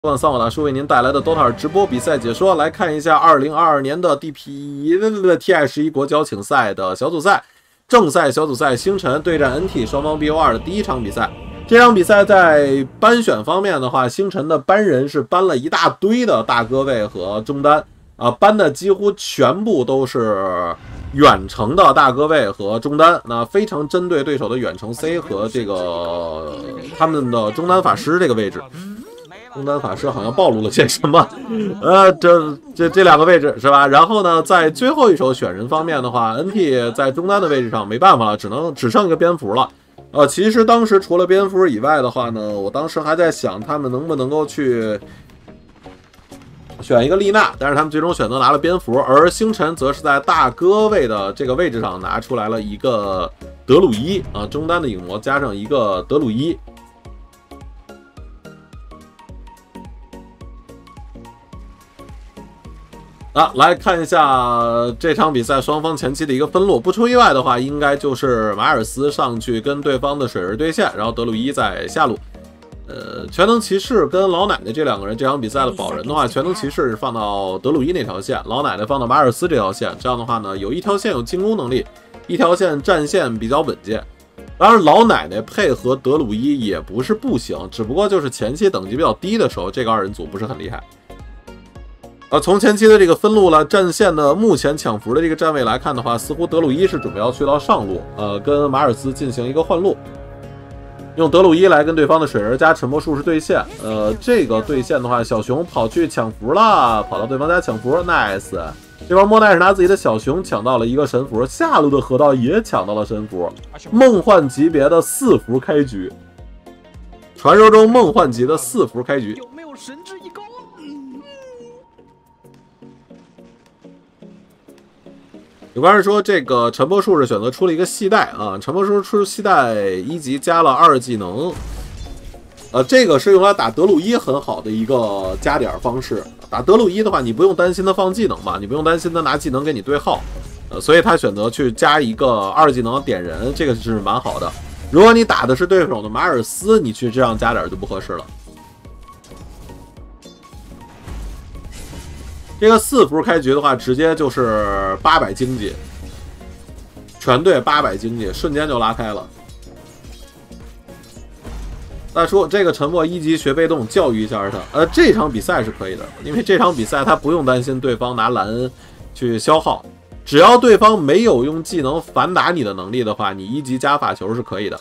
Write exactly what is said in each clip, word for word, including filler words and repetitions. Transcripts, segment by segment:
万桑瓦大叔为您带来的 D O T A 直播比赛解说，来看一下二零二二年的 D P T I 十一国脚请赛的小组赛正赛小组赛，星辰对战 N T， 双方 B O 二的第一场比赛。这场比赛在班选方面的话，星辰的班人是搬了一大堆的大哥位和中单啊，搬的几乎全部都是远程的大哥位和中单，那非常针对对手的远程 C 和这个他们的中单法师这个位置。中单法师好像暴露了些什么，呃，这这这两个位置是吧？然后呢，在最后一手选人方面的话 ，N T 在中单的位置上没办法了，只能只剩一个蝙蝠了。呃，其实当时除了蝙蝠以外的话呢，我当时还在想他们能不能够去选一个丽娜，但是他们最终选择拿了蝙蝠，而星辰则是在大哥位的这个位置上拿出来了一个德鲁伊啊，中单的影魔加上一个德鲁伊。啊，来看一下这场比赛双方前期的一个分路，不出意外的话，应该就是马尔斯上去跟对方的水人对线，然后德鲁伊在下路。呃，全能骑士跟老奶奶这两个人这场比赛的保人的话，全能骑士放到德鲁伊那条线，老奶奶放到马尔斯这条线，这样的话呢，有一条线有进攻能力，一条线战线比较稳健。当然，老奶奶配合德鲁伊也不是不行，只不过就是前期等级比较低的时候，这个二人组不是很厉害。呃，从前期的这个分路了，战线的目前抢符的这个站位来看的话，似乎德鲁伊是准备要去到上路，呃，跟马尔斯进行一个换路，用德鲁伊来跟对方的水人加沉默术士对线。呃，这个对线的话，小熊跑去抢符了，跑到对方家抢符 ，nice。这边莫奈是拿自己的小熊抢到了一个神符，下路的河道也抢到了神符，梦幻级别的四符开局，传说中梦幻级的四符开局。 有没有神之一高？ 有关人说，这个沉默术士选择出了一个系带啊，沉默术士出系带一级加了二技能，呃，这个是用来打德鲁伊很好的一个加点方式。打德鲁伊的话，你不用担心他放技能嘛，你不用担心他拿技能给你对号，呃，所以他选择去加一个二技能点人，这个是蛮好的。如果你打的是对手的马尔斯，你去这样加点就不合适了。这个四符开局的话，直接就是八百经济，全队八百经济，瞬间就拉开了。大叔，这个沉默一级学被动，教育一下他。呃，这场比赛是可以的，因为这场比赛他不用担心对方拿蓝去消耗，只要对方没有用技能反打你的能力的话，你一级加法球是可以的。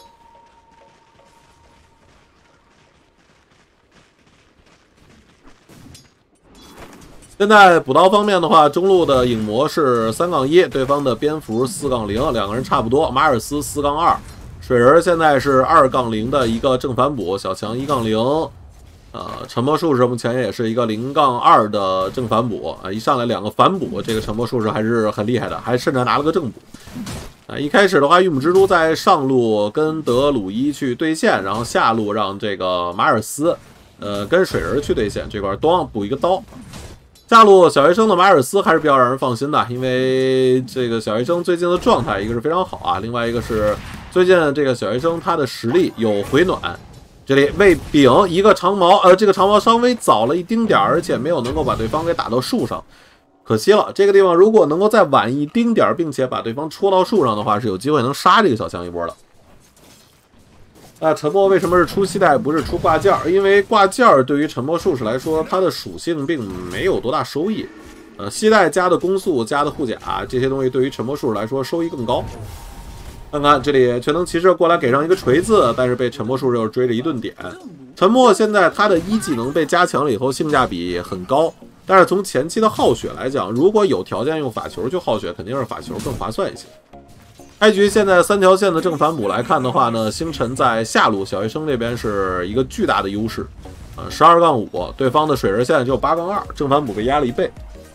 现在补刀方面的话，中路的影魔是三杠一，对方的蝙蝠四杠零，两个人差不多。马尔斯四杠二，水人现在是二杠零的一个正反补，小强一杠零，呃，沉默术士目前也是一个零杠二的正反补啊，一上来两个反补，这个沉默术士还是很厉害的，还甚至拿了个正补。啊，一开始的话，玉木蜘蛛在上路跟德鲁伊去对线，然后下路让这个马尔斯，呃，跟水人去对线，这块咣补一个刀。下路小学生的马尔斯还是比较让人放心的，因为这个小学生最近的状态一个是非常好啊，另外一个是最近这个小学生他的实力有回暖。这里为丙一个长矛，呃，这个长矛稍微早了一丁点，而且没有能够把对方给打到树上，可惜了。这个地方如果能够再晚一丁点，并且把对方戳到树上的话，是有机会能杀这个小强一波的。那沉默为什么是出系带不是出挂件？因为挂件对于沉默术士来说，它的属性并没有多大收益。呃，系带加的攻速、加的护甲这些东西，对于沉默术士来说收益更高。看看这里，全能骑士过来给上一个锤子，但是被沉默术士又追着一顿点。沉默现在他的一技能被加强了以后，性价比很高。但是从前期的耗血来讲，如果有条件用法球去耗血，肯定是法球更划算一些。开局现在三条线的正反补来看的话呢，星辰在下路小学生这边是一个巨大的优势，啊，十二杠五，对方的水人现在只有八杠二，正反补被压了一倍。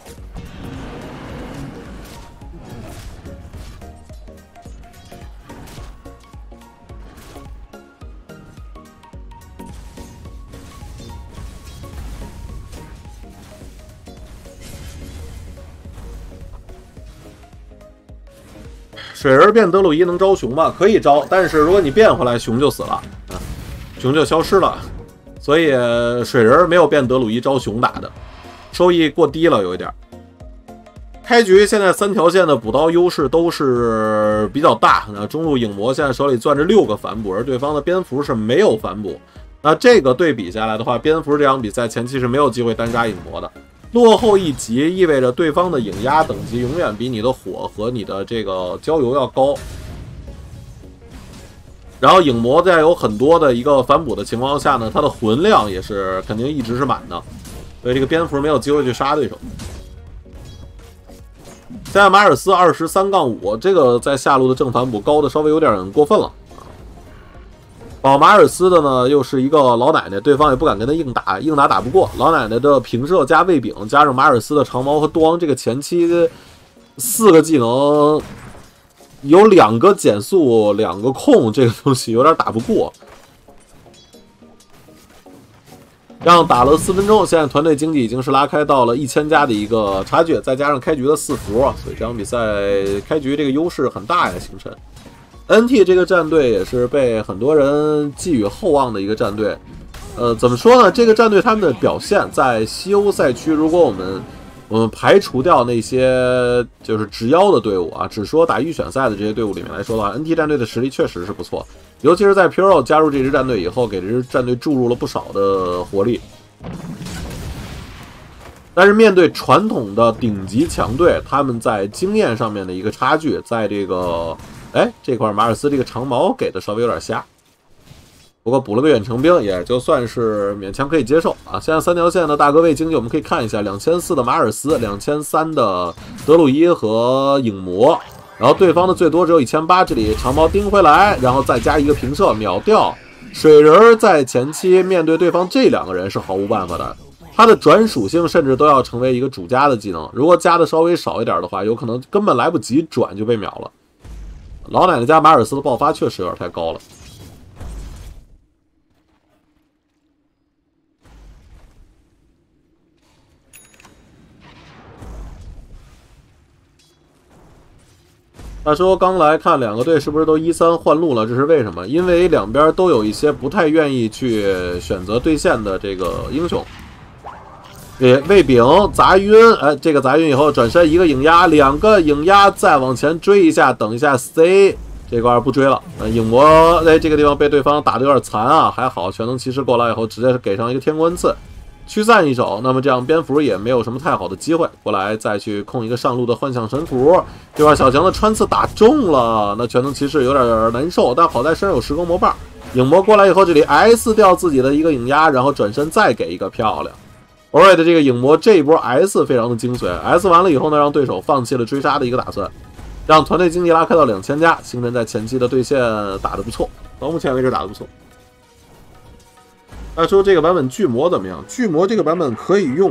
水人变德鲁伊能招熊吗？可以招，但是如果你变回来，熊就死了，啊，熊就消失了。 所以水人没有变德鲁伊招熊打的，收益过低了有一点。开局现在三条线的补刀优势都是比较大，那中路影魔现在手里攥着六个反补，而对方的蝙蝠是没有反补。那这个对比下来的话，蝙蝠这场比赛前期是没有机会单杀影魔的，落后一级意味着对方的影压等级永远比你的火和你的这个焦油要高。然后影魔在有很多的一个反补的情况下呢，它的魂量也是肯定一直是满的，所以这个蝙蝠没有机会去杀对手。现在马尔斯二十三杠五，这个在下路的正反补高的稍微有点过分了。保马尔斯的呢又是一个老奶奶，对方也不敢跟他硬打，硬打打不过。老奶奶的平射加卫柄加上马尔斯的长矛和多王，这个前期四个技能有两个减速，两个控，这个东西有点打不过。让打了四分钟，现在团队经济已经是拉开到了一千加的一个差距，再加上开局的四伏，所以这场比赛开局这个优势很大呀，星辰。N T 这个战队也是被很多人寄予厚望的一个战队。呃，怎么说呢？这个战队他们的表现在西欧赛区，如果我们我们排除掉那些就是直邀的队伍啊，只说打预选赛的这些队伍里面来说的话 ，N T 战队的实力确实是不错。尤其是在 Puro 加入这支战队以后，给这支战队注入了不少的活力。但是面对传统的顶级强队，他们在经验上面的一个差距，在这个哎这块马尔斯这个长矛给的稍微有点瞎，不过补了个远程兵，也就算是勉强可以接受啊。现在三条线的大哥位经济我们可以看一下，两千四的马尔斯，两千三的德鲁伊和影魔。然后对方的最多只有一千八，这里长矛盯回来，然后再加一个平射秒掉。水人在前期面对对方这两个人是毫无办法的，他的转属性甚至都要成为一个主加的技能，如果加的稍微少一点的话，有可能根本来不及转就被秒了。老奶奶加马尔斯的爆发确实有点太高了。他说刚来看两个队是不是都一三换路了，这是为什么？因为两边都有一些不太愿意去选择对线的这个英雄。对，卫柄砸晕，哎，这个砸晕以后转身一个影压，两个影压再往前追一下，等一下 C 这块不追了。呃，影魔在这个地方被对方打得有点残啊，还好全能骑士过来以后直接是给上一个天官刺。驱散一手，那么这样蝙蝠也没有什么太好的机会过来再去控一个上路的幻象神符。这块小强的穿刺打中了，那全能骑士有点难受，但好在身上有时空魔棒。影魔过来以后，这里 S 掉自己的一个影压，然后转身再给一个漂亮。偶尔的这个影魔这一波 S 非常的精髓 ，S 完了以后呢，让对手放弃了追杀的一个打算，让团队经济拉开到两千加。星辰在前期的对线打得不错，到目前为止打得不错。他说这个版本巨魔怎么样？巨魔这个版本可以用，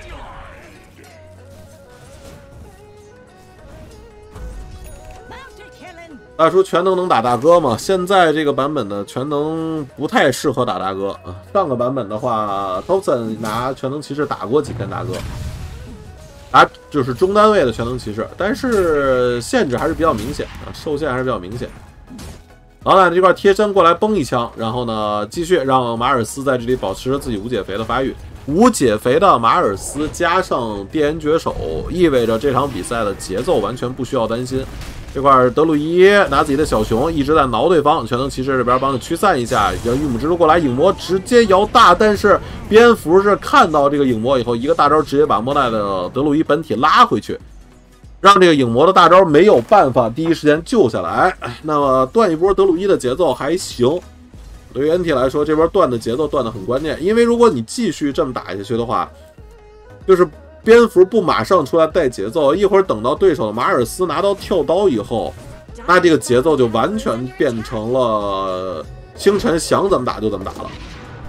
大叔全能能打大哥吗？现在这个版本的全能不太适合打大哥啊。上个版本的话 ，Thompson 拿全能骑士打过几天大哥，打就是中单位的全能骑士，但是限制还是比较明显啊，受限还是比较明显。老奶奶这块贴身过来崩一枪，然后呢，继续让马尔斯在这里保持着自己无解肥的发育。无解肥的马尔斯加上电炎绝手，意味着这场比赛的节奏完全不需要担心。这块德鲁伊拿自己的小熊一直在挠对方，全能骑士这边帮着驱散一下，让玉木之蛛过来，影魔直接摇大，但是蝙蝠是看到这个影魔以后，一个大招直接把莫奈的德鲁伊本体拉回去。让这个影魔的大招没有办法第一时间救下来，那么断一波德鲁伊的节奏还行。对于 N T 来说，这波断的节奏断的很关键，因为如果你继续这么打下去的话，就是蝙蝠不马上出来带节奏，一会儿等到对手的马尔斯拿到跳刀以后，那这个节奏就完全变成了星辰想怎么打就怎么打了。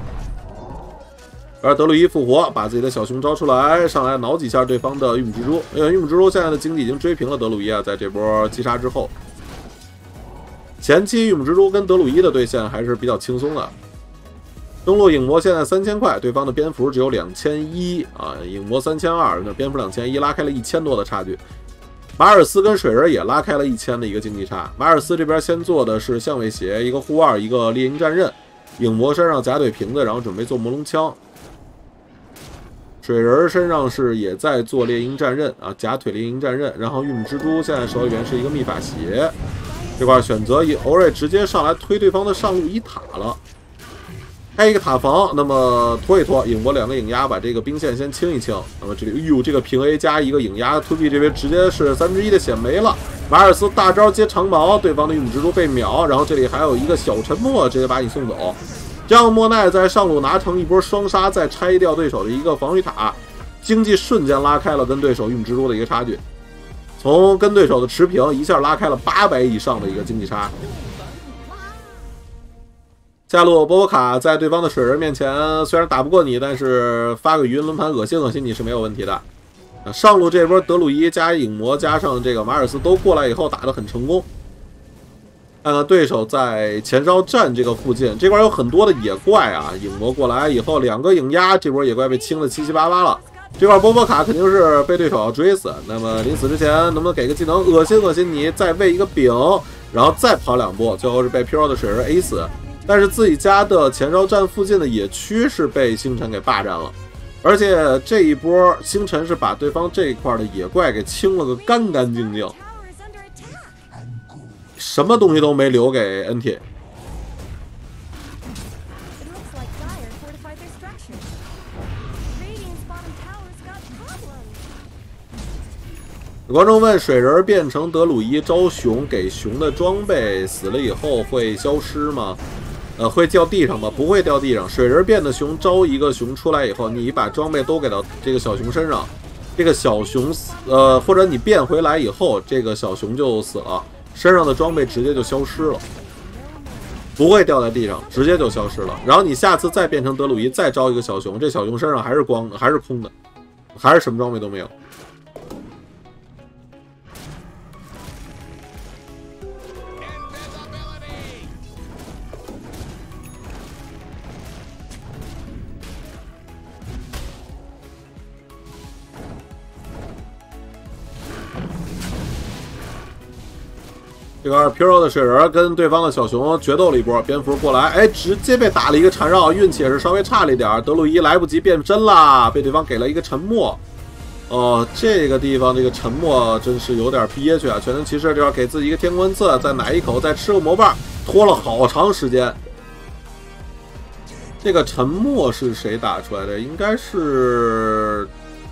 而德鲁伊复活，把自己的小熊招出来，上来挠几下对方的玉木蜘蛛。因为玉木蜘蛛现在的经济已经追平了德鲁伊啊，在这波击杀之后，前期玉木蜘蛛跟德鲁伊的对线还是比较轻松的。中路影魔现在三千块，对方的蝙蝠只有两千一啊，影魔三千二，那蝙蝠两千一，拉开了一千多的差距。马尔斯跟水人也拉开了一千的一个经济差。马尔斯这边先做的是相位鞋，一个护腕，一个猎鹰战刃。 影魔身上假腿瓶子，然后准备做魔龙枪。水人身上是也在做猎鹰战刃啊，假腿猎鹰战刃。然后玉木蜘蛛现在手里边是一个秘法鞋，这块选择以欧瑞直接上来推对方的上路一塔了。 开一个塔防，那么拖一拖，影魔两个影压把这个兵线先清一清。那么这里，哎呦，这个平 A 加一个影压 ，to B 这边直接是三分之一的血没了。马尔斯大招接长矛，对方的玉木蜘蛛被秒，然后这里还有一个小沉默，直接把你送走。这样莫奈在上路拿成一波双杀，再拆掉对手的一个防御塔，经济瞬间拉开了跟对手玉木蜘蛛的一个差距，从跟对手的持平一下拉开了八百以上的一个经济差。 下路波波卡在对方的水人面前虽然打不过你，但是发个语音轮盘恶心恶心你是没有问题的。上路这波德鲁伊加影魔加上这个马尔斯都过来以后打得很成功。看看对手在前哨站这个附近，这块有很多的野怪啊。影魔过来以后，两个影压，这波野怪被清了七七八八了。这块波波卡肯定是被对手要追死。那么临死之前能不能给个技能恶心恶心你，再喂一个饼，然后再跑两步，最后是被 P R O 的水人 A 死。 但是自己家的前哨站附近的野区是被星辰给霸占了，而且这一波星辰是把对方这一块的野怪给清了个干干净净，什么东西都没留给 N T。观众问：水人变成德鲁伊招熊，给熊的装备死了以后会消失吗？ 呃，会掉地上吗？不会掉地上。水人变的熊招一个熊出来以后，你把装备都给到这个小熊身上，这个小熊死，呃，或者你变回来以后，这个小熊就死了，身上的装备直接就消失了，不会掉在地上，直接就消失了。然后你下次再变成德鲁伊，再招一个小熊，这小熊身上还是光的，还是空的，还是什么装备都没有。 这个 P R O 的水人跟对方的小熊决斗了一波，蝙蝠过来，哎，直接被打了一个缠绕，运气也是稍微差了一点。德鲁伊来不及变身啦，被对方给了一个沉默。哦，这个地方这个沉默真是有点憋屈啊！全能骑士这边给自己一个天官刺，再奶一口，再吃个魔棒，拖了好长时间。这个沉默是谁打出来的？应该是。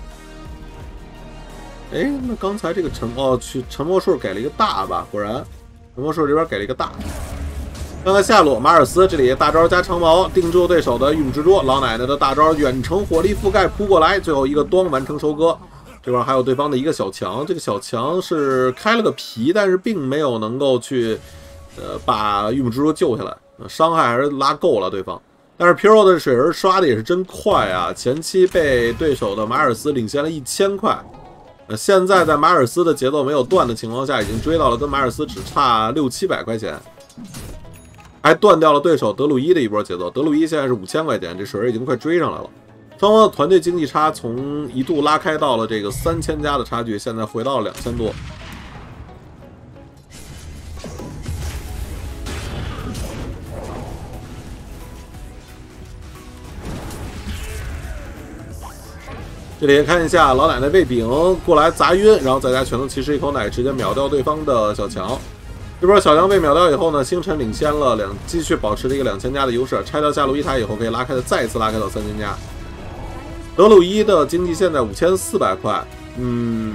哎，那刚才这个沉默去沉默数给了一个大吧？果然，沉默数这边给了一个大。看看下路马尔斯这里大招加长矛定住对手的玉木蜘蛛，老奶奶的大招远程火力覆盖扑过来，最后一个端完成收割。这边还有对方的一个小强，这个小强是开了个皮，但是并没有能够去呃把玉木蜘蛛救下来，伤害还是拉够了对方。但是 P R O 的水人刷的也是真快啊，前期被对手的马尔斯领先了一千块。 现在在马尔斯的节奏没有断的情况下，已经追到了跟马尔斯只差六七百块钱，还断掉了对手德鲁伊的一波节奏。德鲁伊现在是五千块钱，这水人已经快追上来了。双方的团队经济差从一度拉开到了这个三千加的差距，现在回到了两千多。这里看一下老奶奶喂饼过来砸晕，然后再加拳头骑士一口奶，直接秒掉对方的小强。这波小强被秒掉以后呢，星辰领先了两，继续保持了一个两千加的优势。拆掉下路一塔以后，可以拉开的再一次拉开到三千加。德鲁伊的经济现在五千四百块，嗯，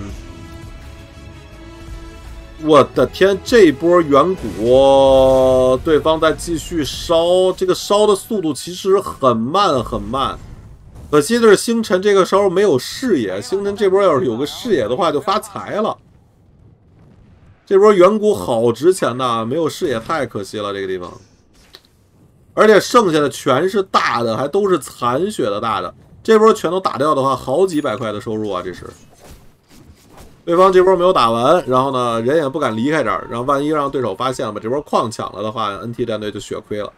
我的天，这波远古对方在继续烧，这个烧的速度其实很慢很慢。 可惜的是，星辰这个时候没有视野。星辰这波要是有个视野的话，就发财了。这波远古好值钱呐，没有视野太可惜了这个地方。而且剩下的全是大的，还都是残血的大的。这波全都打掉的话，好几百块的收入啊！这是。对方这波没有打完，然后呢，人也不敢离开这儿，然后万一让对手发现了，把这波矿抢了的话 ，N T 战队就血亏了。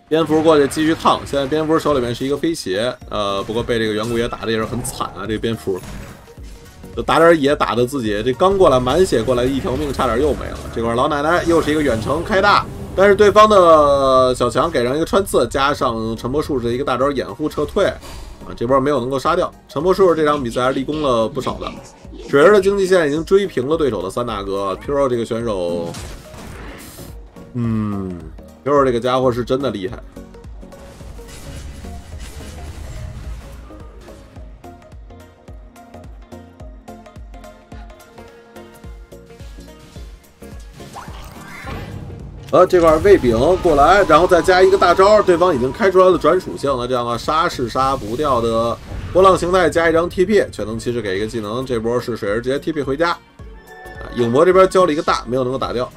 蝙蝠过去继续烫，现在蝙蝠手里面是一个飞鞋，呃，不过被这个远古野打的也是很惨啊，这个蝙蝠。就打点野打的自己，这刚过来满血过来一条命，差点又没了。这块老奶奶又是一个远程开大，但是对方的小强给上一个穿刺，加上沉默术士的一个大招掩护撤退，啊，这波没有能够杀掉。沉默术士这场比赛还是立功了不少的。水人的经济现在已经追平了对手的三大哥 ，Puro 这个选手，嗯 ，Puro 这个家伙是真的厉害。呃，这块卫饼过来，然后再加一个大招，对方已经开出来了转属性了，这样的杀是杀不掉的波浪形态，加一张 T P， 全能骑士给一个技能，这波是水人直接 T P 回家。啊，影魔这边交了一个大，没有能够打掉。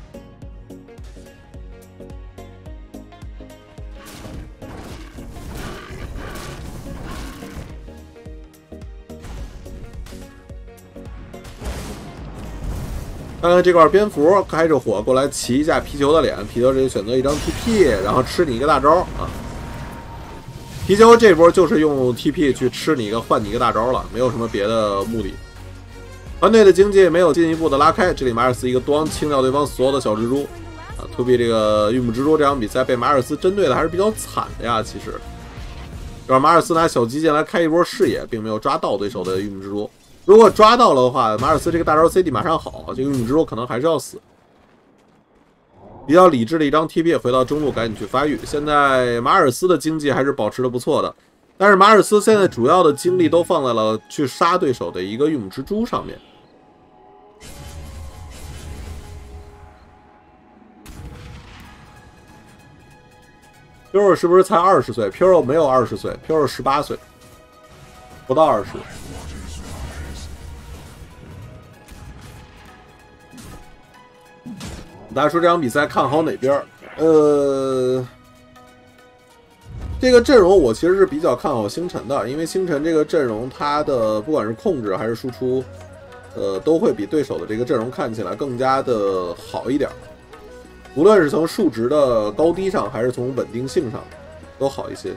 看看这块蝙蝠开着火过来骑一下皮球的脸，皮球这里选择一张 T P， 然后吃你一个大招啊！皮球这波就是用 T P 去吃你一个换你一个大招了，没有什么别的目的。团队的经济没有进一步的拉开，这里马尔斯一个咣清掉对方所有的小蜘蛛啊 ！to B 这个玉木蜘蛛这场比赛被马尔斯针对的还是比较惨的呀，其实让马尔斯拿小机剑来开一波视野，并没有抓到对手的玉木蜘蛛。如果抓到了的话，马尔斯这个大招 C D 马上好，这个玉木蜘蛛可能还是要死。比较理智的一张 T P 回到中路赶紧去发育。现在马尔斯的经济还是保持的不错的，但是马尔斯现在主要的精力都放在了去杀对手的一个玉木蜘蛛上面。Puro 是不是才二十岁 ？Puro 没有二十岁 ，Puro 十八岁，不到二十。大家说这场比赛看好哪边？呃，这个阵容我其实是比较看好星辰的，因为星辰这个阵容它的不管是控制还是输出，呃，都会比对手的这个阵容看起来更加的好一点。无论是从数值的高低上，还是从稳定性上，都好一些。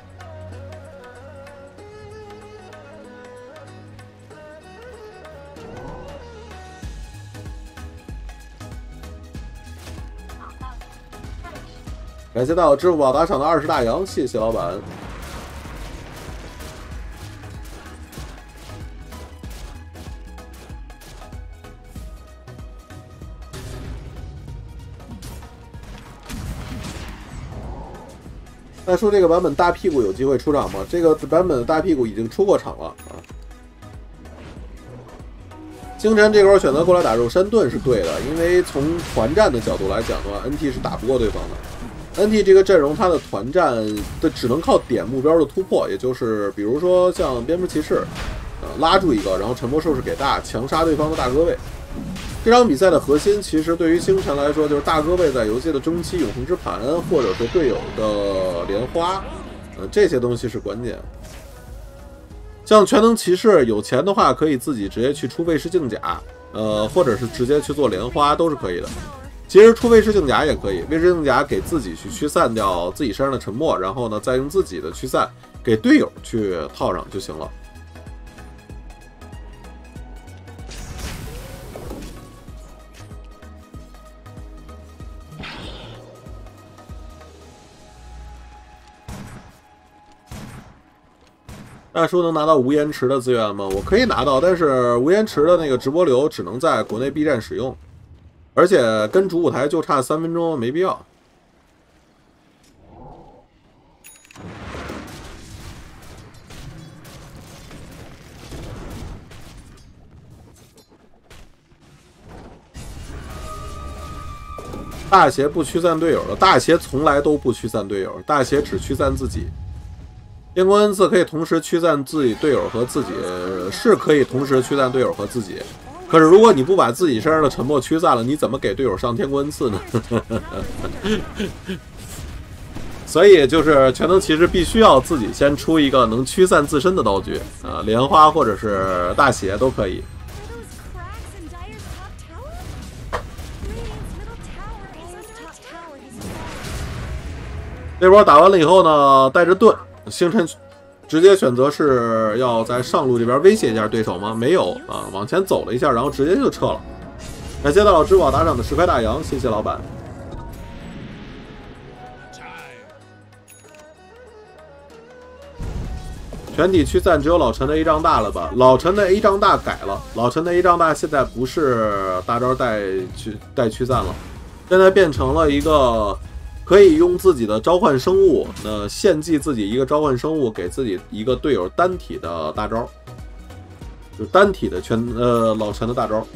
感谢到支付宝打赏的二十大洋，谢谢老板。再说这个版本大屁股有机会出场吗？这个版本的大屁股已经出过场了啊。星辰这会儿选择过来打肉山盾是对的，因为从团战的角度来讲的话 ，N T 是打不过对方的。N T 这个阵容，它的团战的只能靠点目标的突破，也就是比如说像蝙蝠骑士，呃，拉住一个，然后沉默兽是给大强杀对方的大哥位。这场比赛的核心，其实对于星辰来说，就是大哥位在游戏的中期永恒之盘，或者是队友的莲花，呃，这些东西是关键。像全能骑士有钱的话，可以自己直接去出卫士镜甲，呃，或者是直接去做莲花都是可以的。其实出卫士镜甲也可以，卫士镜甲给自己去驱散掉自己身上的沉默，然后呢，再用自己的驱散给队友去套上就行了。大叔能拿到无延迟的资源吗？我可以拿到，但是无延迟的那个直播流只能在国内 B 站使用。而且跟主舞台就差三分钟，没必要。大邪不驱散队友的，大邪从来都不驱散队友，大邪只驱散自己。天光恩赐可以同时驱散自己队友和自己，是可以同时驱散队友和自己。可是，如果你不把自己身上的沉默驱散了，你怎么给队友上天国恩赐呢？所以，就是全能骑士必须要自己先出一个能驱散自身的道具啊、呃，莲花或者是大血都可以。 这波打完了以后呢，带着盾，星辰直接选择是要在上路这边威胁一下对手吗？没有啊，往前走了一下，然后直接就撤了。感谢大佬支付宝打赏的十块大洋，谢谢老板。全体驱散只有老陈的 A 仗大了吧？老陈的 A 仗大改了，老陈的 A 仗大现在不是大招带驱带驱散了，现在变成了一个可以用自己的召唤生物，那献祭自己一个召唤生物给自己一个队友单体的大招，就是单体的全呃老陈的大招。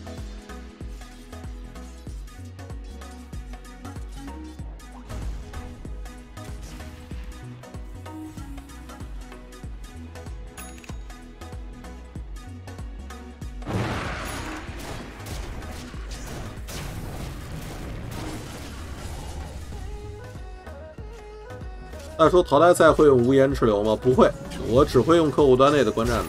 那说淘汰赛会用无延迟流吗？不会，我只会用客户端内的观战的。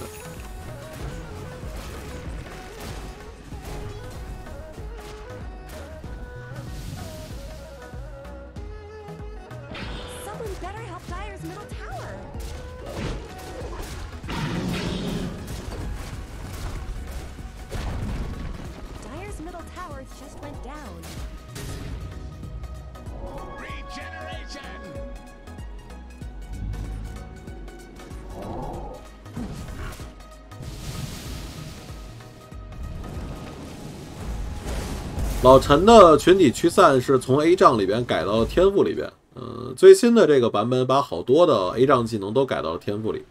老陈的群体驱散是从 A 仗里边改到了天赋里边，呃，最新的这个版本把好多的 A 仗技能都改到了天赋里。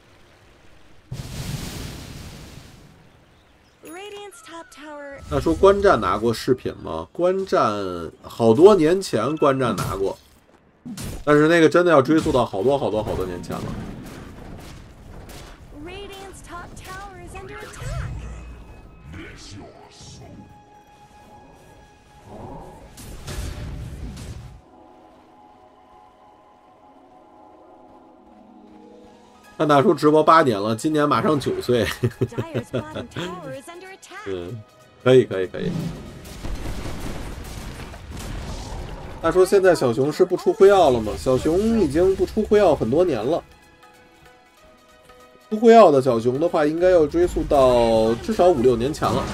那说观战拿过饰品吗？观战好多年前观战拿过，但是那个真的要追溯到好多好多好多年前了。看大叔直播八年了，今年马上九岁。嗯，可以可以可以。大叔现在小熊是不出辉耀了吗？小熊已经不出辉耀很多年了。出辉耀的小熊的话，应该要追溯到至少五六年前了。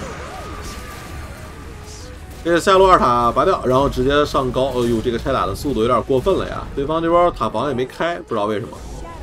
这个下路二塔拔掉，然后直接上高。哎呦，这个拆塔的速度有点过分了呀！对方这波塔防也没开，不知道为什么。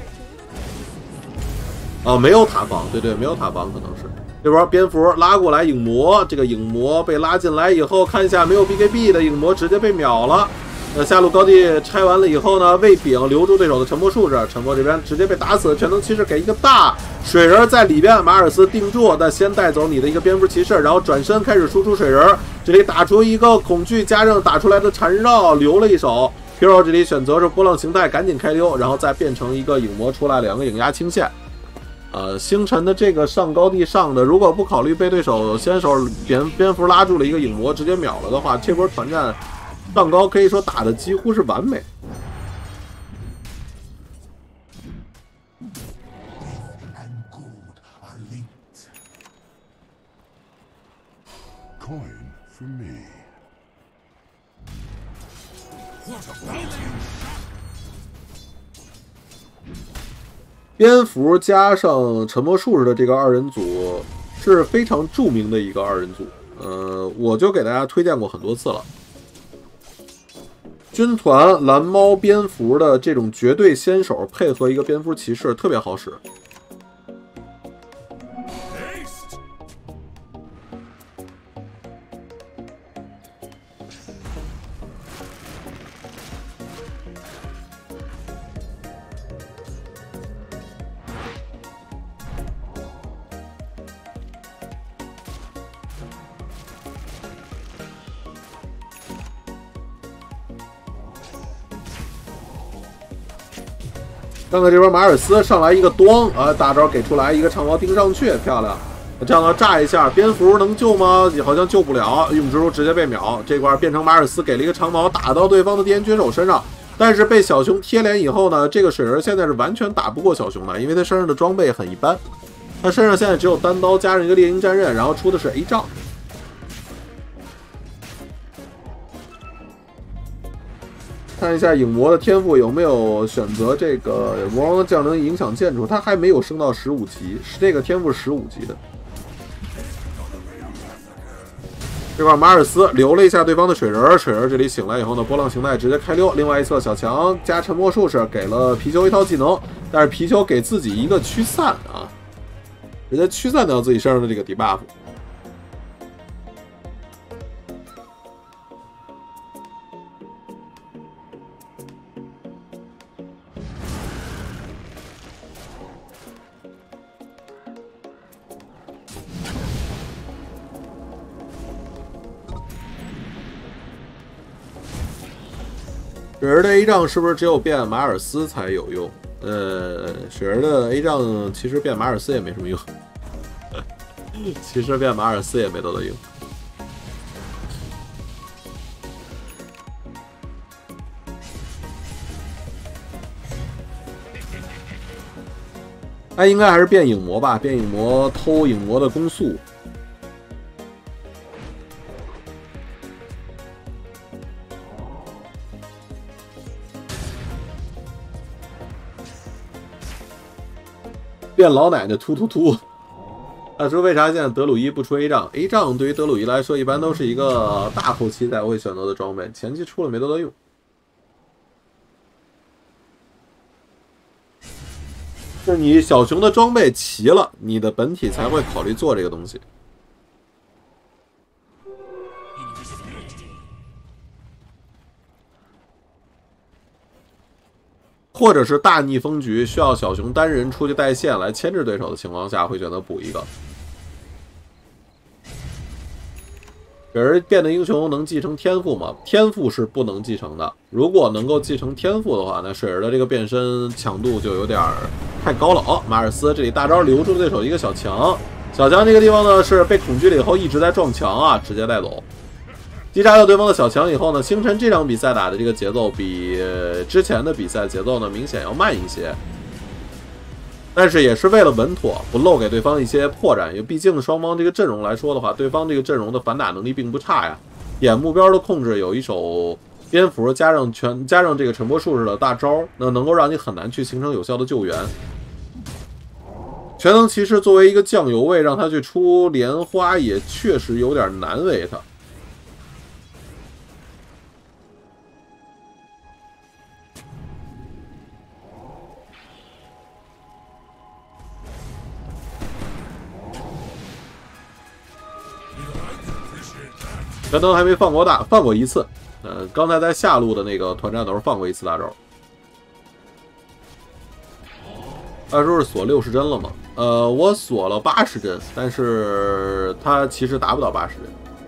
哦，没有塔防，对对，没有塔防，可能是这波蝙蝠拉过来影魔，这个影魔被拉进来以后，看一下没有 B K B 的影魔直接被秒了。那下路高地拆完了以后呢，魏炳留住对手的沉默术士，沉默这边直接被打死，全能骑士给一个大水人在里边，马尔斯定住，但先带走你的一个蝙蝠骑士，然后转身开始输出水人，这里打出一个恐惧加上打出来的缠绕，留了一手。Hero 这里选择是波浪形态，赶紧开溜，然后再变成一个影魔出来，两个影压清线。呃，星辰的这个上高地上的，如果不考虑被对手先手蝙蝙蝠拉住了一个影魔直接秒了的话，这波团战上高可以说打的几乎是完美。蝙蝠加上沉默术士的这个二人组是非常著名的一个二人组，呃，我就给大家推荐过很多次了。军团蓝猫蝙蝠的这种绝对先手配合一个蝙蝠骑士特别好使。看看这边马尔斯上来一个咣啊，大招给出来一个长矛盯上去，漂亮。这样呢炸一下，蝙蝠能救吗？好像救不了，用蜘蛛直接被秒。这块变成马尔斯给了一个长矛打到对方的电源绝手身上，但是被小熊贴脸以后呢，这个水人现在是完全打不过小熊的，因为他身上的装备很一般，他身上现在只有单刀加上一个猎鹰战刃，然后出的是 A 杖。 看一下影魔的天赋有没有选择这个魔王的降临影响建筑，他还没有升到十五级，是这个天赋十五级的。这块马尔斯留了一下对方的水人，水人这里醒来以后呢，波浪形态直接开溜。另外一侧小强加沉默术士给了皮球一套技能，但是皮球给自己一个驱散啊，直接驱散掉自己身上的这个 debuff。水人的 A 杖是不是只有变马尔斯才有用？呃，水人的 A 杖其实变马尔斯也没什么用，其实变马尔斯也没多大用。他应该还是变影魔吧？变影魔偷影魔的攻速。变老奶奶突突突！他说为啥现在德鲁伊不出 A 杖 ？A 杖对于德鲁伊来说，一般都是一个大后期才会选择的装备，前期出了没多大用。是你小熊的装备齐了，你的本体才会考虑做这个东西。或者是大逆风局需要小熊单人出去带线来牵制对手的情况下，会选择补一个。水人变的英雄能继承天赋吗？天赋是不能继承的。如果能够继承天赋的话，那水人的这个变身强度就有点太高了。哦，马尔斯这里大招留住对手一个小强，小强这个地方呢是被恐惧了以后一直在撞墙啊，直接带走。击杀掉对方的小强以后呢，星辰这场比赛打的这个节奏比之前的比赛节奏呢明显要慢一些，但是也是为了稳妥，不漏给对方一些破绽。因为毕竟双方这个阵容来说的话，对方这个阵容的反打能力并不差呀。点目标的控制有一手蝙蝠，加上全加上这个沉默术士的大招，那能够让你很难去形成有效的救援。全能骑士作为一个酱油位，让他去出莲花也确实有点难为他。全能还没放过大，放过一次。呃，刚才在下路的那个团战斗放过一次大招。他说是锁六十帧了吗？呃，我锁了八十帧，但是他其实达不到八十帧。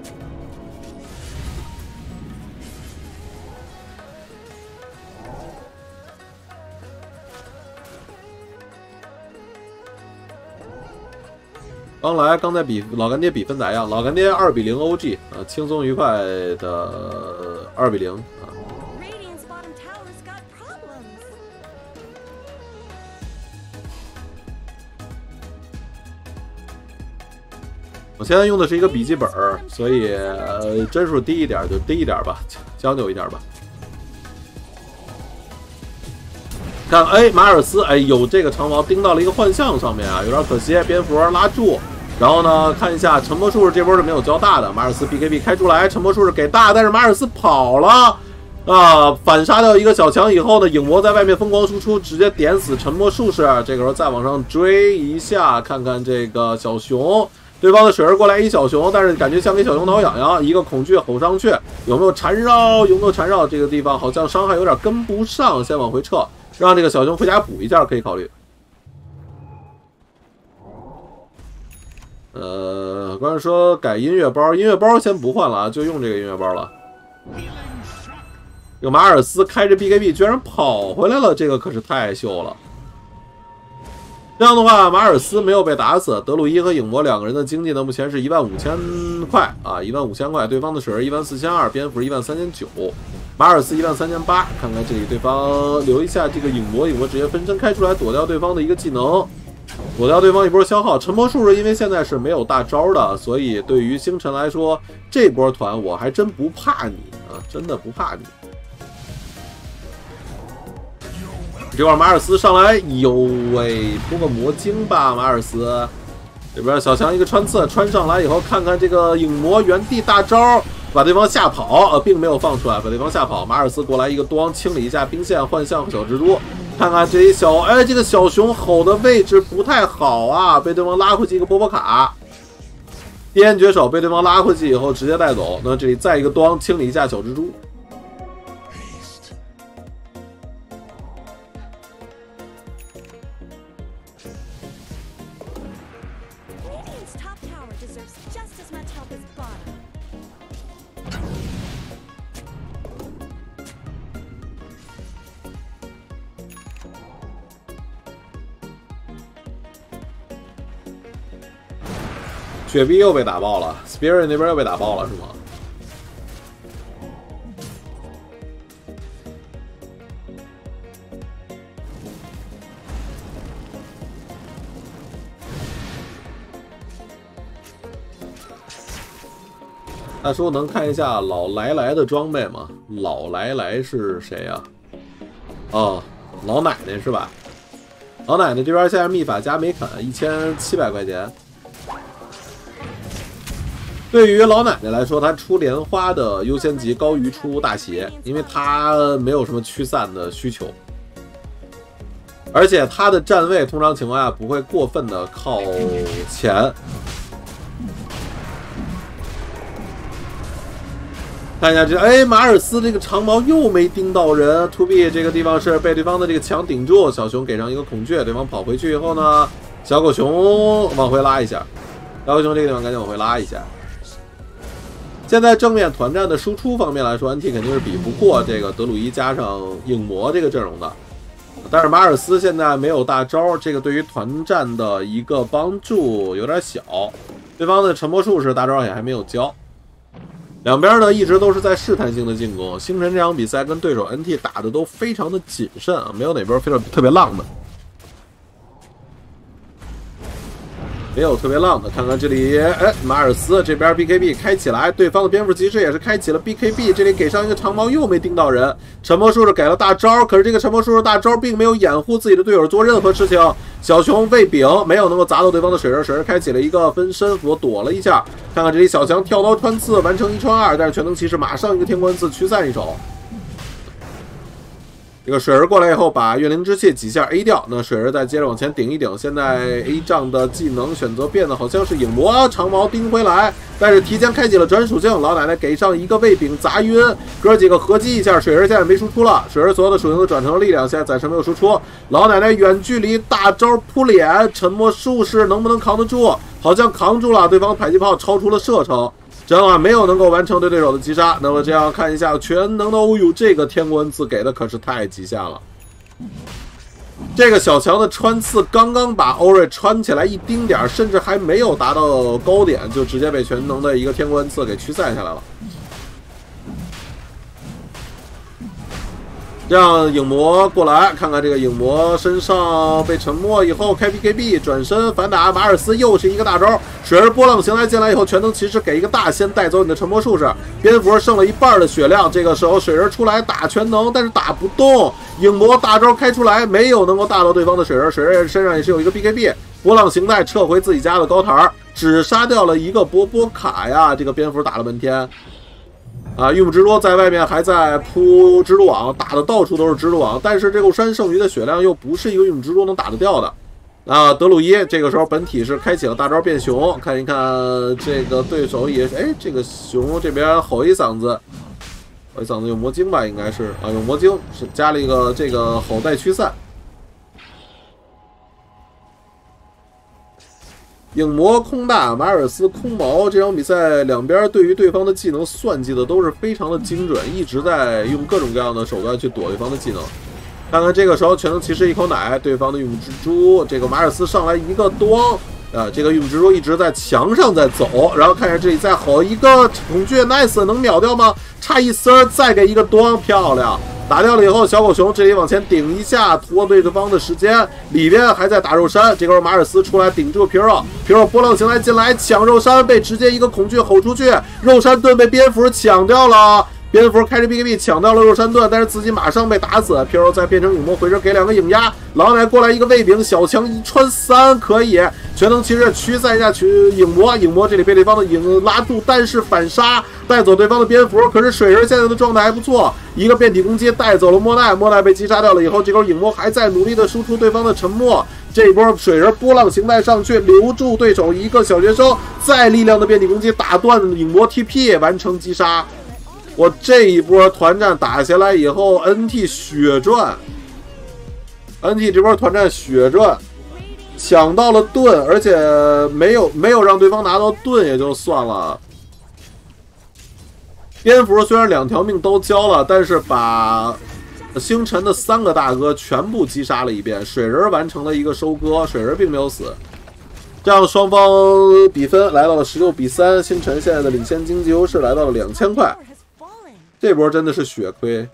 刚来，刚才比老干爹比分咋样？老干爹二比零 O G 啊，轻松愉快的二比零啊。我现在用的是一个笔记本，所以呃帧数低一点就低一点吧，将就一点吧。看，哎，马尔斯，哎，有这个长矛钉到了一个幻象上面啊，有点可惜。蝙蝠拉住。然后呢，看一下沉默术士这波是没有交大的，马尔斯 B K B 开出来，沉默术士给大，但是马尔斯跑了啊，反杀掉一个小强以后呢，影魔在外面疯狂输出，直接点死沉默术士。这个时候再往上追一下，看看这个小熊，对方的水人过来一小熊，但是感觉像给小熊挠痒痒，一个恐惧吼上去，有没有缠绕？有没有缠绕？这个地方好像伤害有点跟不上，先往回撤，让这个小熊回家补一下可以考虑。呃，刚才说改音乐包，音乐包先不换了啊，就用这个音乐包了。这个马尔斯开着 B K B 居然跑回来了，这个可是太秀了。这样的话，马尔斯没有被打死，德鲁伊和影魔两个人的经济呢，目前是一万五千块啊，一万五千块。对方的水人一万四千二，蝙蝠一万三千九，马尔斯一万三千八。看看这里，对方留一下这个影魔，影魔直接分身开出来，躲掉对方的一个技能。躲掉对方一波消耗，沉默术士因为现在是没有大招的，所以对于星辰来说，这波团我还真不怕你啊，真的不怕你。 这会儿马尔斯上来，呦喂，扑个魔晶吧，马尔斯。这边小强一个穿刺穿上来以后，看看这个影魔原地大招，把对方吓跑，呃，并没有放出来，把对方吓跑。马尔斯过来一个咣，清理一下兵线，幻象小蜘蛛。看看这一小，哎，这个小熊吼的位置不太好啊，被对方拉回去一个波波卡。低烟绝手被对方拉回去以后直接带走。那这里再一个咣，清理一下小蜘蛛。雪碧又被打爆了 ，Spirit 那边又被打爆了，是吗？大叔能看一下老来来的装备吗？老来来是谁呀、啊？哦，老奶奶是吧？老奶奶这边现在秘法加梅肯一千七百块钱。对于老奶奶来说，她出莲花的优先级高于出大邪，因为她没有什么驱散的需求，而且她的站位通常情况下不会过分的靠前。看一下这，哎，马尔斯这个长矛又没盯到人 ，to B 这个地方是被对方的这个墙顶住，小熊给上一个孔雀，对方跑回去以后呢，小狗熊往回拉一下，小狗熊这个地方赶紧往回拉一下。现在正面团战的输出方面来说 ，N T 肯定是比不过这个德鲁伊加上影魔这个阵容的。但是马尔斯现在没有大招，这个对于团战的一个帮助有点小。对方的沉默术士大招也还没有交，两边呢一直都是在试探性的进攻。星辰这场比赛跟对手 N T 打的都非常的谨慎啊，没有哪边非常特别浪的。没有特别浪的，看看这里，哎，马尔斯这边 B K B 开起来，对方的蝙蝠骑士也是开启了 B K B， 这里给上一个长矛又没盯到人，沉默术士给了大招，可是这个沉默术士大招并没有掩护自己的队友做任何事情，小熊喂饼没有能够砸到对方的水人，水人开启了一个分身符躲了一下，看看这里小强跳刀穿刺完成一穿二，但是全能骑士马上一个天官刺驱散一手。这个水人过来以后，把怨灵之气几下 A 掉，那水人再接着往前顶一顶。现在 A 仗的技能选择变得好像是影魔，长矛盯回来，但是提前开启了转属性，老奶奶给上一个喂饼砸晕，哥几个合击一下，水人现在没输出了，水人所有的属性都转成了力量，现在暂时没有输出。老奶奶远距离大招扑脸，沉默术士能不能扛得住？好像扛住了，对方迫击炮超出了射程。真啊，没有能够完成对对手的击杀。那么这样看一下全能的欧呦，这个天官刺给的可是太极限了。这个小强的穿刺刚刚把欧瑞穿起来一丁点，甚至还没有达到高点，就直接被全能的一个天官刺给驱散下来了。让影魔过来看看这个影魔身上被沉默以后开 B K B 转身反打，马尔斯又是一个大招，水人波浪形态进来以后，全能骑士给一个大仙带走你的沉默术士，蝙蝠剩了一半的血量，这个时候水人出来打全能，但是打不动，影魔大招开出来没有能够打到对方的水人，水人身上也是有一个 B K B， 波浪形态撤回自己家的高台，只杀掉了一个波波卡呀，这个蝙蝠打了半天。啊，玉木之桌在外面还在铺蜘蛛网，打的到处都是蜘蛛网，但是这个山剩余的血量又不是一个玉木之桌能打得掉的。啊，德鲁伊这个时候本体是开启了大招变熊，看一看这个对手也是，哎，这个熊这边吼一嗓子，吼一嗓子有魔晶吧，应该是啊，有魔晶是加了一个这个吼带驱散。影魔空大，马尔斯空矛，这场比赛两边对于对方的技能算计的都是非常的精准，一直在用各种各样的手段去躲对方的技能。看看这个时候全能骑士一口奶，对方的玉木蜘蛛，这个马尔斯上来一个咣，啊，这个玉木蜘蛛一直在墙上在走，然后看看这里再吼一个孔雀 nice 能秒掉吗？差一丝儿，再给一个咣，漂亮。打掉了以后，小狗熊这里往前顶一下，拖对方的时间，里边还在打肉山。这个时候马尔斯出来顶住皮肉，皮肉波浪形态进来抢肉山，被直接一个孔雀吼出去，肉山盾被蝙蝠抢掉了。 蝙蝠开着 B K B 抢到了肉山盾，但是自己马上被打死。P R O 再变成影魔回身给两个影压，老奶过来一个卫柄，小强一穿三可以。全能骑士驱散一下去影魔，影魔这里被对方的影拉住，但是反杀带走对方的蝙蝠。可是水人现在的状态还不错，一个变体攻击带走了莫奈，莫奈被击杀掉了以后，这口影魔还在努力的输出对方的沉默。这一波水人波浪形态上去留住对手一个小学生，再力量的变体攻击打断影魔 T P 完成击杀。我这一波团战打下来以后 ，N T 血赚 ，N T 这波团战血赚，抢到了盾，而且没有没有让对方拿到盾也就算了。蝙蝠虽然两条命都交了，但是把星辰的三个大哥全部击杀了一遍，水人完成了一个收割，水人并没有死。这样双方比分来到了十六比三，星辰现在的领先经济优势来到了两千块。这波真的是血亏，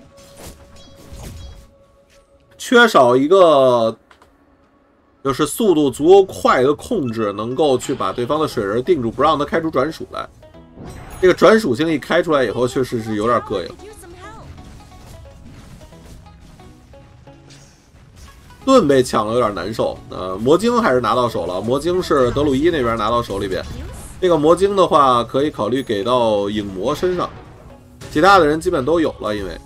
缺少一个就是速度足够快的控制，能够去把对方的水人定住，不让他开出转属来。这个转属性一开出来以后，确实是有点膈应。盾被抢了有点难受，呃，魔晶还是拿到手了，魔晶是德鲁伊那边拿到手里边。这个魔晶的话，可以考虑给到影魔身上。其他的人基本都有了，因为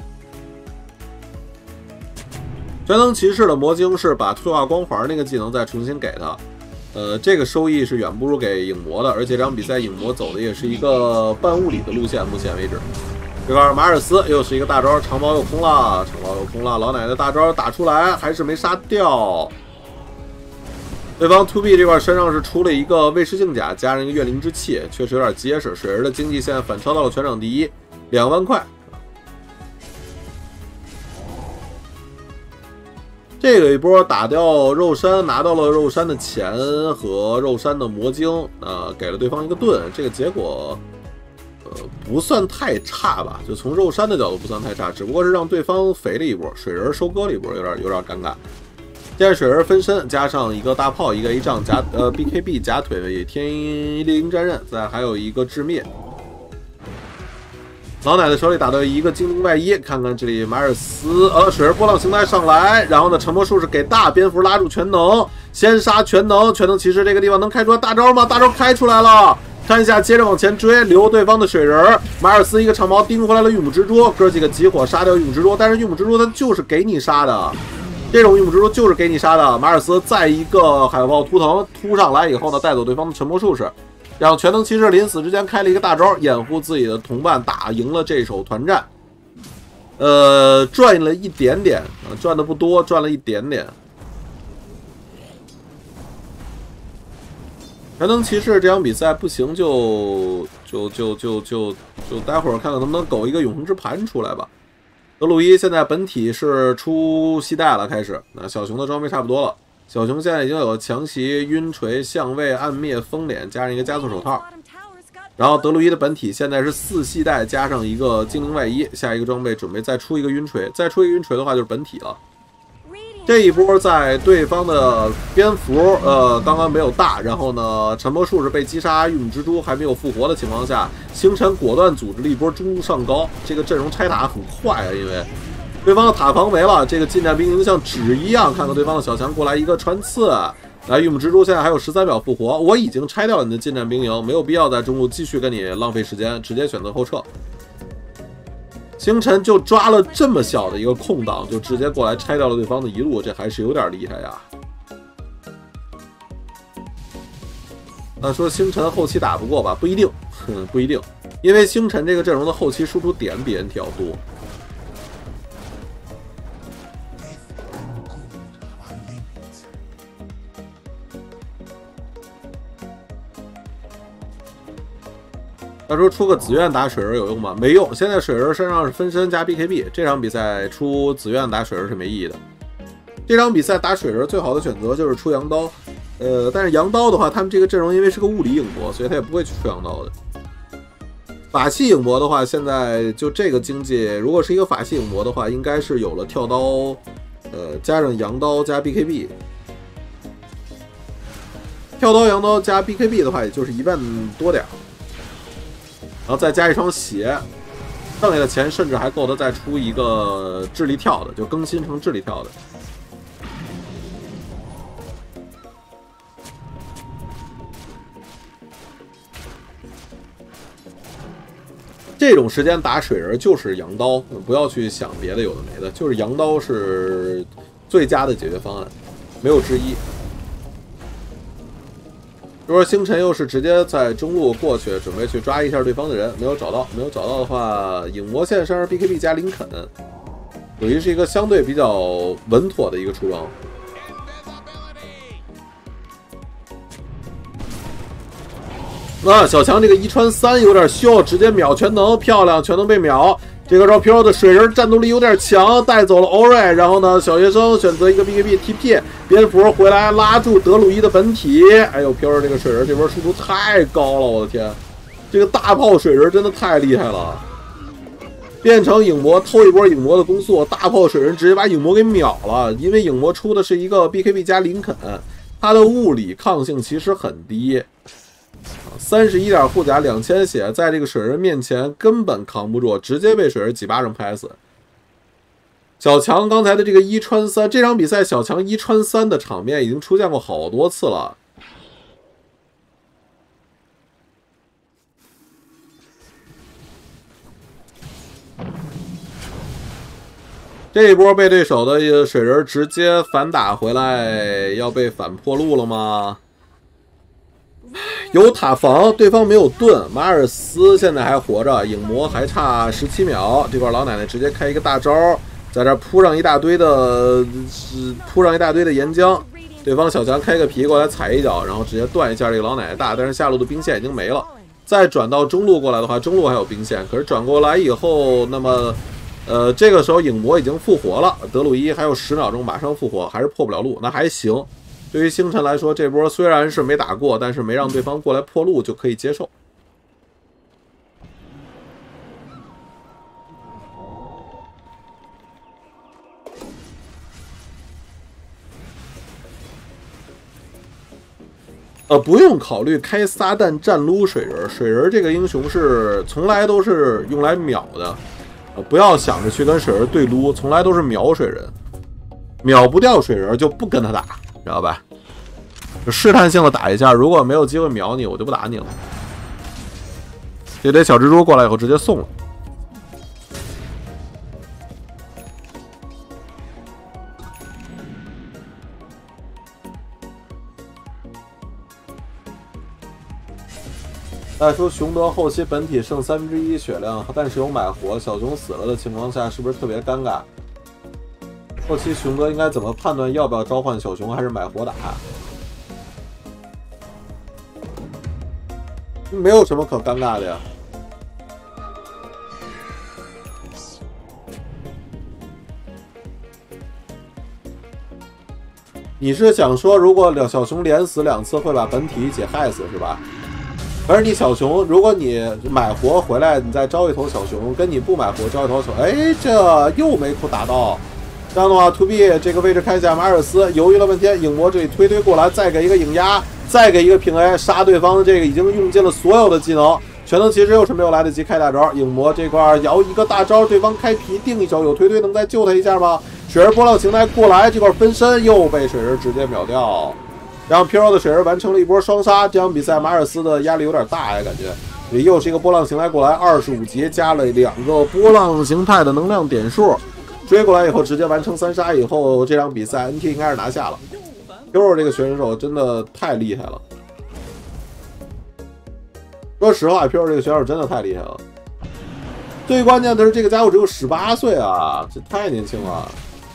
全能骑士的魔晶是把退化光环那个技能再重新给他，呃，这个收益是远不如给影魔的，而且这场比赛影魔走的也是一个半物理的路线，目前为止。这个马尔斯又是一个大招，长矛又空了，长矛又空了，老奶奶大招打出来还是没杀掉。对方 two B 这块身上是出了一个卫士镜甲，加上一个怨灵之气，确实有点结实。水人的经济现在反超到了全场第一，两万块。这个一波打掉肉山，拿到了肉山的钱和肉山的魔晶，呃，给了对方一个盾，这个结果，呃，不算太差吧？就从肉山的角度不算太差，只不过是让对方肥了一波，水人收割了一波，有点有点尴尬。现在水人分身加上一个大炮，一个 A 杖夹呃 B K B 夹腿天鹰猎鹰战刃，再还有一个致灭。老奶奶手里打到一个精灵外衣，看看这里马尔斯呃水人波浪形态上来，然后呢沉默术是给大蝙蝠拉住全能，先杀全能，全能骑士这个地方能开出来大招吗？大招开出来了。看一下，接着往前追，留对方的水人马尔斯一个长矛盯回来了玉母蜘蛛，哥几个集火杀掉玉母蜘蛛，但是玉母蜘蛛它就是给你杀的。这种玉母蜘蛛就是给你杀的，马尔斯再一个海豹图腾突上来以后呢，带走对方的沉默术士，让全能骑士临死之前开了一个大招，掩护自己的同伴，打赢了这手团战。呃，赚了一点点，啊，赚的不多，赚了一点点。全能骑士这场比赛不行就就就就就就待会儿看看能不能苟一个永恒之盘出来吧。德鲁伊现在本体是出系带了，开始。那小熊的装备差不多了，小熊现在已经有强袭、晕锤、相位、暗灭、封脸，加上一个加速手套。然后德鲁伊的本体现在是四系带加上一个精灵外衣，下一个装备准备再出一个晕锤，再出一个晕锤的话就是本体了。这一波在对方的蝙蝠，呃，刚刚没有大，然后呢，沉默术是被击杀，玉母蜘蛛还没有复活的情况下，星辰果断组织了一波中上高，这个阵容拆塔很快啊，因为对方的塔防没了，这个近战兵营像纸一样，看看对方的小强过来一个穿刺，来玉母蜘蛛现在还有十三秒复活，我已经拆掉了你的近战兵营，没有必要在中路继续跟你浪费时间，直接选择后撤。星辰就抓了这么小的一个空档，就直接过来拆掉了对方的一路，这还是有点厉害呀。那说星辰后期打不过吧？不一定，哼，不一定，因为星辰这个阵容的后期输出点比 N T 要多。他说出个紫苑打水人有用吗？没用，现在水人身上是分身加 B K B， 这场比赛出紫苑打水人是没意义的。这场比赛打水人最好的选择就是出羊刀，呃，但是羊刀的话，他们这个阵容因为是个物理影魔，所以他也不会去出羊刀的。法器影魔的话，现在就这个经济，如果是一个法器影魔的话，应该是有了跳刀，呃，加上羊刀加 B K B。跳刀、羊刀加 B K B 的话，也就是一万多点。然后再加一双鞋， 剩下的钱甚至还够他再出一个智力跳的，就更新成智力跳的。这种时间打水人就是羊刀，不要去想别的有的没的，就是羊刀是最佳的解决方案，没有之一。如果星辰又是直接在中路过去，准备去抓一下对方的人，没有找到，没有找到的话，影魔线上是 B K B 加林肯，属于是一个相对比较稳妥的一个出装。啊，小强这个一穿三有点秀，直接秒全能，漂亮，全能被秒。这个时候 P O 的水人战斗力有点强，带走了 欧瑞，然后呢，小学生选择一个 B K B T P， 蝙蝠回来拉住德鲁伊的本体。哎呦 ，P O 这个水人这波速度太高了，我的天，这个大炮水人真的太厉害了。变成影魔偷一波影魔的攻速，大炮水人直接把影魔给秒了。因为影魔出的是一个 B K B 加林肯，他的物理抗性其实很低。三十一点护甲，两千血，在这个水人面前根本扛不住，直接被水人几巴掌拍死。小强刚才的这个一穿三，这场比赛小强一穿三的场面已经出现过好多次了。这一波被对手的水人直接反打回来，要被反破路了吗？有塔防，对方没有盾，马尔斯现在还活着，影魔还差十七秒。这块老奶奶直接开一个大招，在这铺上一大堆的，铺上一大堆的岩浆。对方小强开个皮过来踩一脚，然后直接断一下这个老奶奶大，但是下路的兵线已经没了。再转到中路过来的话，中路还有兵线，可是转过来以后，那么，呃，这个时候影魔已经复活了，德鲁伊还有十秒钟马上复活，还是破不了路，那还行。对于星辰来说，这波虽然是没打过，但是没让对方过来破路就可以接受。呃，不用考虑开撒旦战撸水人，水人这个英雄是从来都是用来秒的，呃，不要想着去跟水人对撸，从来都是秒水人，秒不掉水人就不跟他打。知道吧？就试探性的打一下，如果没有机会秒你，我就不打你了。这堆小蜘蛛过来以后直接送了。再说熊德后期本体剩三分之一血量，但是有买活，小熊死了的情况下，是不是特别尴尬？后期熊德应该怎么判断要不要召唤小熊，还是买活打？没有什么可尴尬的呀。你是想说，如果两小熊连死两次，会把本体一起害死是吧？而你小熊，如果你买活回来，你再招一头小熊，跟你不买活招一头小，哎，这又没苦打到。这样的话 ，to B 这个位置开下马尔斯，犹豫了半天，影魔这里推推过来，再给一个影压，再给一个平 A， 杀对方这个已经用尽了所有的技能，全能骑士又是没有来得及开大招，影魔这块摇一个大招，对方开皮定一手，有推推能再救他一下吗？水人波浪形态过来，这块分身又被水人直接秒掉。然后 P O 的水人完成了一波双杀，这场比赛马尔斯的压力有点大呀，感觉。也又是一个波浪形态过来，二十五级加了两个波浪形态的能量点数，追过来以后直接完成三杀以后，这场比赛 N T 应该是拿下了。P O 这个选手真的太厉害了。说实话 ，P O 这个选手真的太厉害了。最关键的是这个家伙只有十八岁啊，这太年轻了。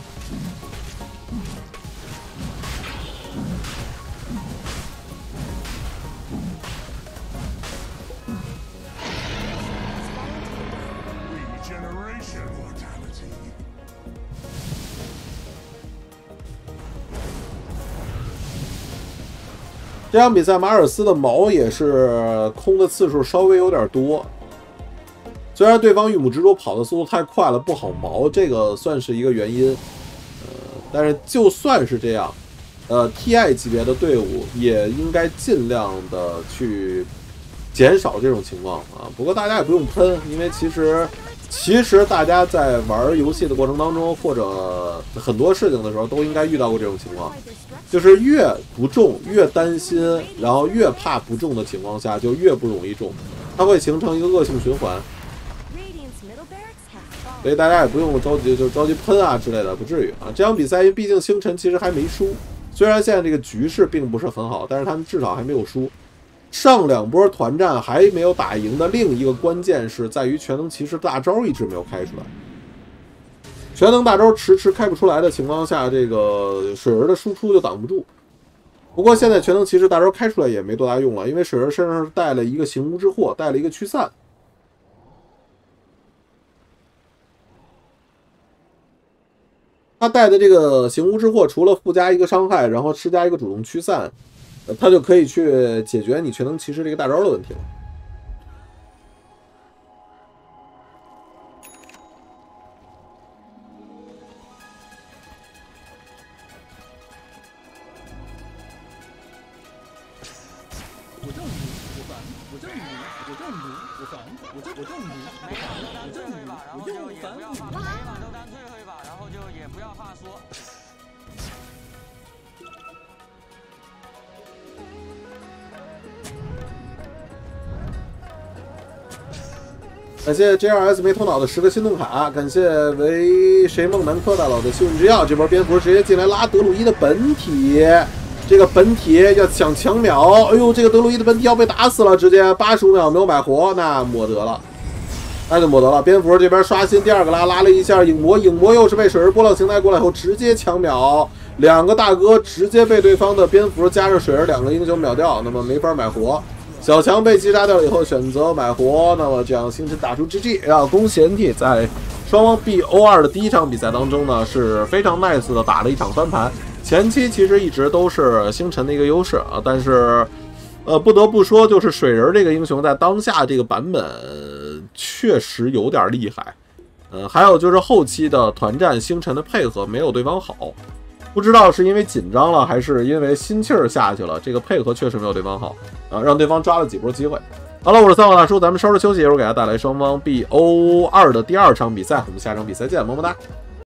这场比赛马尔斯的矛也是空的次数稍微有点多，虽然对方玉母蜘蛛跑的速度太快了不好矛，这个算是一个原因，呃，但是就算是这样，呃 T I 级别的队伍也应该尽量的去减少这种情况啊。不过大家也不用喷，因为其实其实大家在玩游戏的过程当中，或者很多事情的时候，都应该遇到过这种情况，就是越不中、越担心，然后越怕不中的情况下，就越不容易中，它会形成一个恶性循环。所以大家也不用着急，就着急喷啊之类的，不至于啊。这场比赛，因为毕竟星辰其实还没输，虽然现在这个局势并不是很好，但是他们至少还没有输。上两波团战还没有打赢的另一个关键是在于全能骑士大招一直没有开出来，全能大招迟迟开不出来的情况下，这个水人的输出就挡不住。不过现在全能骑士大招开出来也没多大用了，因为水人身上带了一个行无之祸，带了一个驱散。他带的这个行无之祸，除了附加一个伤害，然后施加一个主动驱散。他就可以去解决你全能骑士这个大招的问题了。 我正你，我烦，我正你，我正你，我烦，我正我正你，我烦，我正你，我又烦，每把都当最后一把，然后就也不要怕说。 感谢 J R S 没头脑的十个心动卡，感谢为谁梦南柯大佬的幸运之药。这波蝙蝠直接进来拉德鲁伊的本体，这个本体要想抢秒，哎呦，这个德鲁伊的本体要被打死了，直接八十五秒没有买活，那抹得了，那就抹得了。蝙蝠这边刷新第二个拉，拉了一下影魔，影魔又是被水人波浪形态过来以后直接抢秒，两个大哥直接被对方的蝙蝠加上水人两个英雄秒掉，那么没法买活。小强被击杀掉以后选择买活，那么这样星辰打出 G G 啊！恭喜 N T 在双方 B O 二的第一场比赛当中呢是非常 nice 的打了一场翻盘。前期其实一直都是星辰的一个优势啊，但是呃不得不说，就是水人这个英雄在当下这个版本确实有点厉害。呃，还有就是后期的团战星辰的配合没有对方好。不知道是因为紧张了，还是因为心气儿下去了，这个配合确实没有对方好啊，让对方抓了几波机会。好了，我是三号大叔，咱们稍事休息，一会儿给大家带来双方 B O 二的第二场比赛，我们下场比赛见，么么哒。